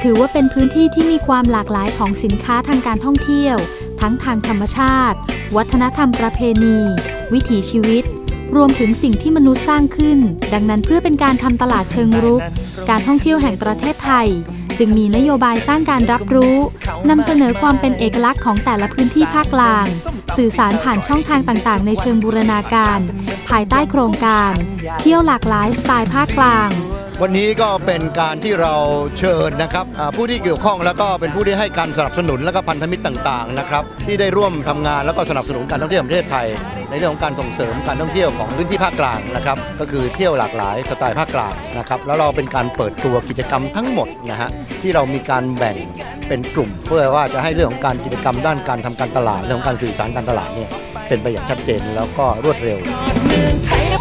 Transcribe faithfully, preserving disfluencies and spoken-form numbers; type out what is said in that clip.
ถือว่าเป็นพื้นที่ที่มีความหลากหลายของสินค้าทางการท่องเที่ยวทั้งทางธรรมชาติวัฒนธรรมประเพณีวิถีชีวิตรวมถึงสิ่งที่มนุษย์สร้างขึ้นดังนั้นเพื่อเป็นการทำตลาดเชิงรุกการท่องเที่ยวแห่งประเทศไทยจึงมีนโยบายสร้างการรับรู้นำเสนอความเป็นเอกลักษณ์ของแต่ละพื้นที่ภาคกลางสื่อสารผ่านช่องทางต่างๆในเชิงบูรณาการภายใต้โครงการเที่ยวหลากหลายสไตล์ภาคกลางวันนี้ก็เป็นการที่เราเชิญนะครับผู้ที่เกี่ยวข้องแล้วก็เป็นผู้ที่ให้การสนับสนุนและก็พันธมิตรต่างๆนะครับที่ได้ร่วมทำงานแล้วก็สนับสนุนการท่องเที่ยวของประเทศไทยในเรื่องของการส่งเสริมการท่องเที่ยวของพื้นที่ภาคกลางนะครับก็คือเที่ยวหลากหลายสไตล์ภาคกลางนะครับแล้วเราเป็นการเปิดตัวกิจกรรมทั้งหมดนะฮะที่เรามีการแบ่งเป็นกลุ่มเพื่อว่าจะให้เรื่องของการกิจกรรมด้านการทำการตลาดเรื่องของการสื่อสารการตลาดเนี่ยเป็นไปอย่างชัดเจนแล้วก็รวดเร็ว